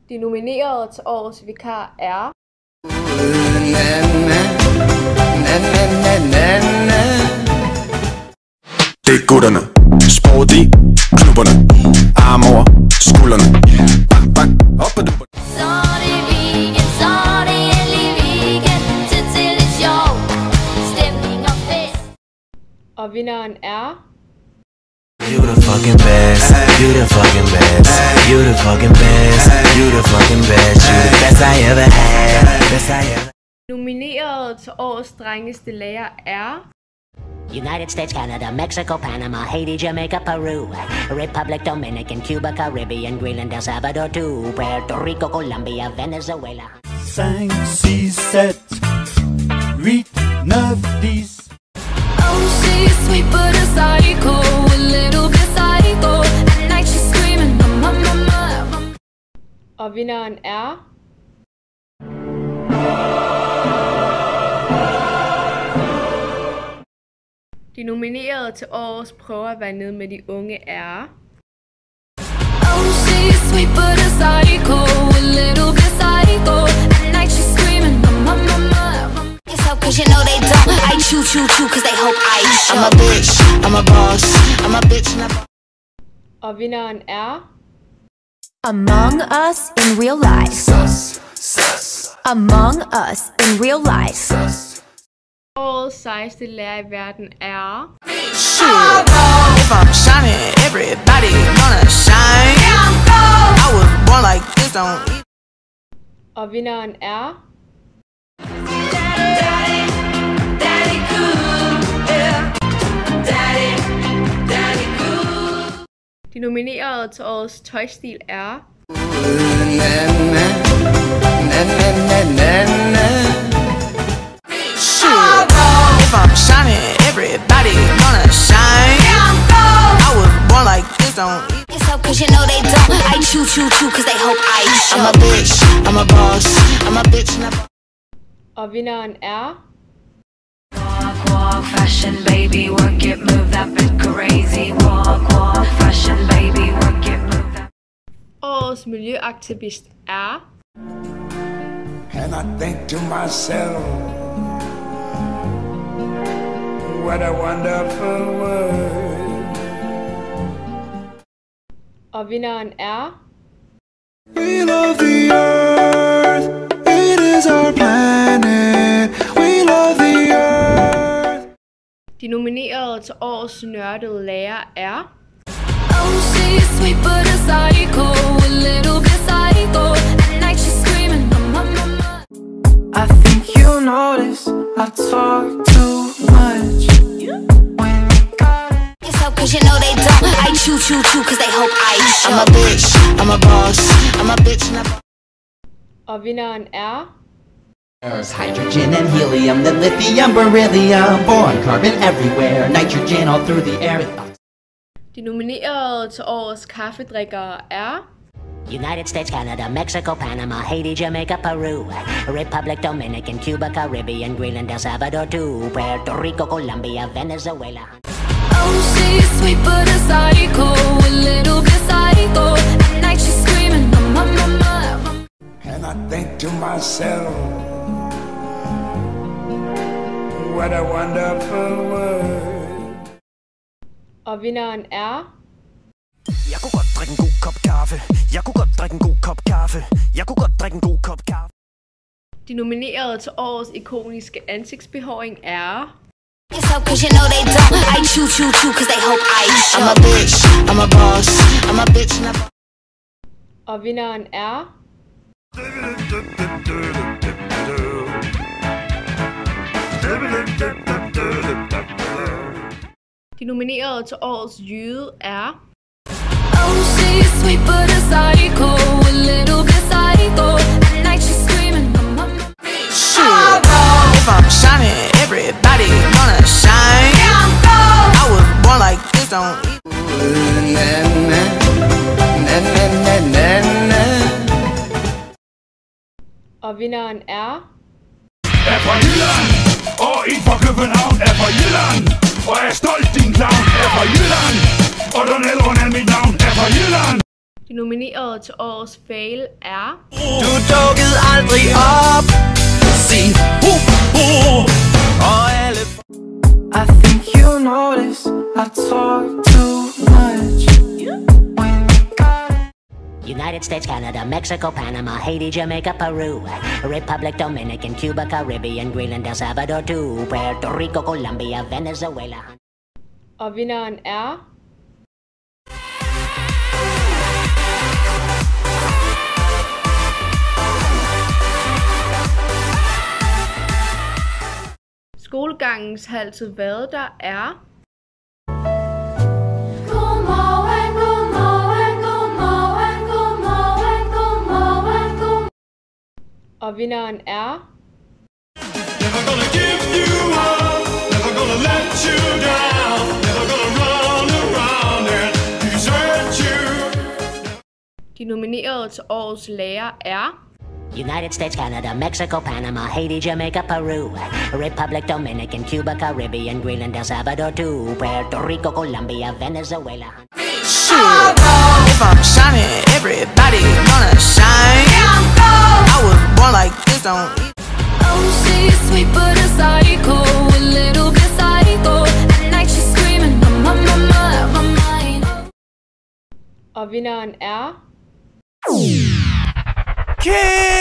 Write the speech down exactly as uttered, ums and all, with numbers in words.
De nominerede til årets vikar er... Det er gutterne. Sport i klubberne. Arm over skuldrene. Bang, bang, op og du. Så er det weekend, så er det endelig weekend. Tid til lidt sjov, stemning og fest. Og vinderen er... You the fucking best, you the fucking best, you the fucking best, you the fucking best, you the best I ever had, best I ever. Nomineret til årets drengeste lærer er... United States, Canada, Mexico, Panama, Haiti, Jamaica, Peru, Republic, Dominican, Cuba, Caribbean, Greenland, El Salvador, too, Puerto Rico, Colombia, Venezuela. cinq, six, sept, huit, neuf, dix. Oh, she's sweet but a psycho, a little bit psycho. At night she's screaming, mama, mama, mama. Og vinderen er... De nominerede til årets prøver at være nede med de unge er... Oh, she's sweet but a psycho, a little bit psycho. At night she's screaming, mama, mama, mama. It's so cause you know they don't. I choo choo choo cause they hope I show. I'm a bitch, I'm a boss, I'm a bitch and a... Og vinderen er... Among Us in Real Life. Sus, sus. Among Us in Real Life. Sus. Årets sejeste lærer i verden er... Shit, if I'm shining, everybody gonna shine. I was born like this, don't eat. Og vinderen er... De nominerede til årets tøjstil er... Shit, if I'm shining, everybody gonna shine. I was born like this, don't eat. It's so cause you know they don't. I choo choo choo cause they hope I show. I'm a bitch, I'm a boss, I'm a bitch and a... Og vinderen er... Walk, walk, fashion baby, work it, move that bit crazy. Walk, walk, fashion baby, work it, move that. Årets miljøaktivist er... And I think to myself, what a wonderful world. Og vinderen er... We love the earth, it is our planet. We love the earth. De nominerede til årets nørdede lærer er... Oh, she's sweet but a psycho, a little bit psycho. At night she's screaming, mama, mama. I think you notice I talk too much. When you got it. It's so cause you know they don't. I choo choo choo cause they hope I show. I'm a bitch, I'm a boss, I'm a bitch and a... Og vinderen er... There's hydrogen and helium, then lithium, beryllium, boron, carbon everywhere, nitrogen all through the air. De nominerede til årets kaffedrikkere er... United States, Canada, Mexico, Panama, Haiti, Jamaica, Peru, Republic, Dominican, Cuba, Caribbean, Greenland, El Salvador, too, Puerto Rico, Colombia, Venezuela. Oh, she's sweet but a psycho, a little bit psycho. At night she's screaming, mama, mama, mama. And I think to myself, what a wonderful world. Og vinderen er... Jeg kunne godt drikke en god kop kaffe. Jeg kunne godt drikke en god kop kaffe. Jeg kunne godt drikke en god kop kaffe. De nominerede til årets ikoniske ansigtsbehåring er... It's so cause you know they don't. I choo choo choo cause they hope I show. I'm a bitch, I'm a boss, I'm a bitch and a... Og vinderen er... De nominerede til årets jyde er... Oh, she's sweet but a psycho, a little bit psycho. At night she's screaming, mama, mama. Shit, if I'm shining, everybody gonna shine. I was born like this, don't eat. Og vinderen er... Er fra Jylland, og en fra København. Er fra Jylland, og er stolt din clown. Er fra Jylland, og Donald Rund er mit navn. Er fra Jylland. De nominerede til årets fail er... Du dukkede aldrig op. Sig hu hu. Og alle... I think you notice I talk too much. United States, Canada, Mexico, Panama, Haiti, Jamaica, Peru, Republic, Dominican, Cuba, Caribbean, Greenland, El Salvador, too, Puerto Rico, Colombia, Venezuela. Og vinderen er... Skolegangens har altid været der er... Godmorgen, godmorgen, godmorgen, godmorgen, godmorgen, godmorgen. Og vinderen er... Never gonna give you up, never gonna let you down, never gonna run around and desert you. De nominerede til årets lærer er... United States, Canada, Mexico, Panama, Haiti, Jamaica, Peru, Republic, Dominican, Cuba, Caribbean, Greenland, El Salvador, too, Puerto Rico, Colombia, Venezuela. Shit, if I'm shining, everybody gonna shine. I was born like this, don't eat. Oh, she's sweet but a psycho, a little bit psycho. At night she's screaming, my, my, my, my mind. Og vinderen er... Kid!